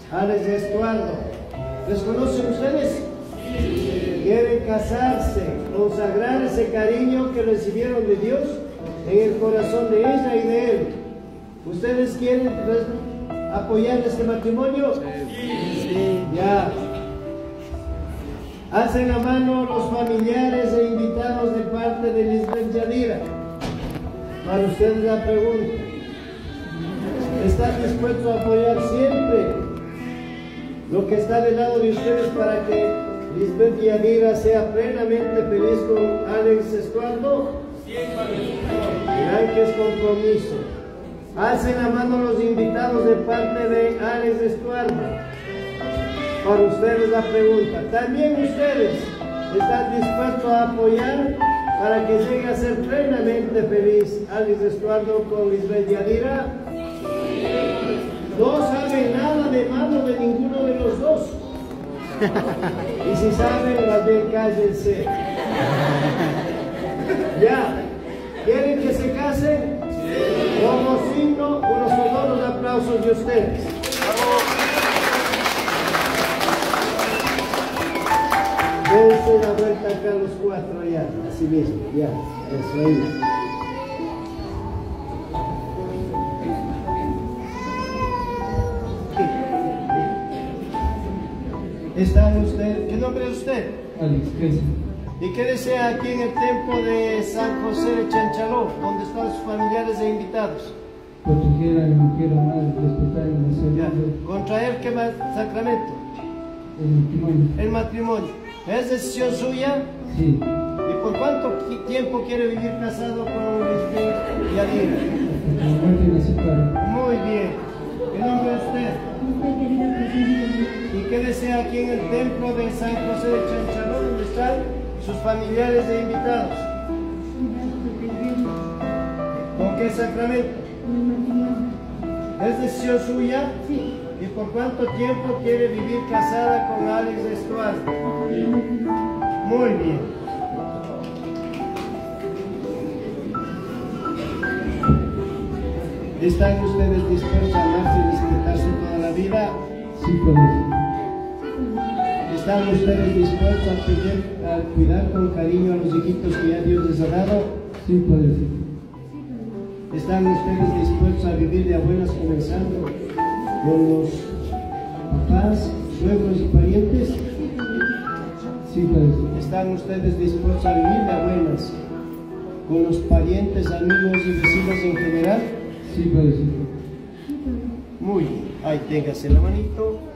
Alex Estuardo. ¿Les conocen ustedes? Sí. Quieren casarse, consagrar ese cariño que recibieron de Dios en el corazón de ella y de él. ¿Ustedes quieren apoyar este matrimonio? Sí. Ya. Hacen la mano los familiares e invitados de parte de Lisbeth Yadira. Para ustedes la pregunta: ¿están dispuestos a apoyar siempre lo que está del lado de ustedes para que Lisbeth Yadira sea plenamente feliz con Alex Estuardo? Verán que es compromiso. Hacen la mano los invitados de parte de Alex Estuardo. Para ustedes la pregunta: ¿también ustedes están dispuestos a apoyar para que llegue a ser plenamente feliz Alex Estuardo con Lisbeth Yadira? No saben nada de mano de ninguno de los dos. Y si saben, más bien cállense. ¿Ya? ¿Quieren que se casen? Sí. Como signo, unos sonoros aplausos de ustedes. Dense la vuelta acá los cuatro ya, así mismo, ya, eso ahí. ¿Está usted? ¿Qué nombre es usted? Alex. ¿Y qué desea aquí en el templo de San José de Chanchaló, donde están sus familiares e invitados? Proteger a mi mujer amada, respetar el nacimiento. ¿Contraer qué más sacramento? El matrimonio. El matrimonio. ¿Es decisión suya? Sí. ¿Y por cuánto tiempo quiere vivir casado con Lisbeth Yadira? Muy bien. ¿Qué nombre es usted? ¿Y qué desea aquí en el templo de San José de Chanchaló, donde están sus familiares e invitados? ¿Con qué sacramento? ¿Es decisión suya? Sí. ¿Y por cuánto tiempo quiere vivir casada con Alex Estuardo? Muy bien. ¿Están ustedes dispuestos a amarse y respetarse toda la vida? Sí, padre. ¿Están ustedes dispuestos a cuidar con cariño a los hijitos que ya Dios les ha dado? Sí, padre. ¿Están ustedes dispuestos a vivir de a buenas comenzando con los papás, suegros y parientes? Sí, padre. ¿Están ustedes dispuestos a vivir de a buenas con los parientes, amigos y vecinos en general? Sí, padre. Muy bien. Ahí téngase la manito.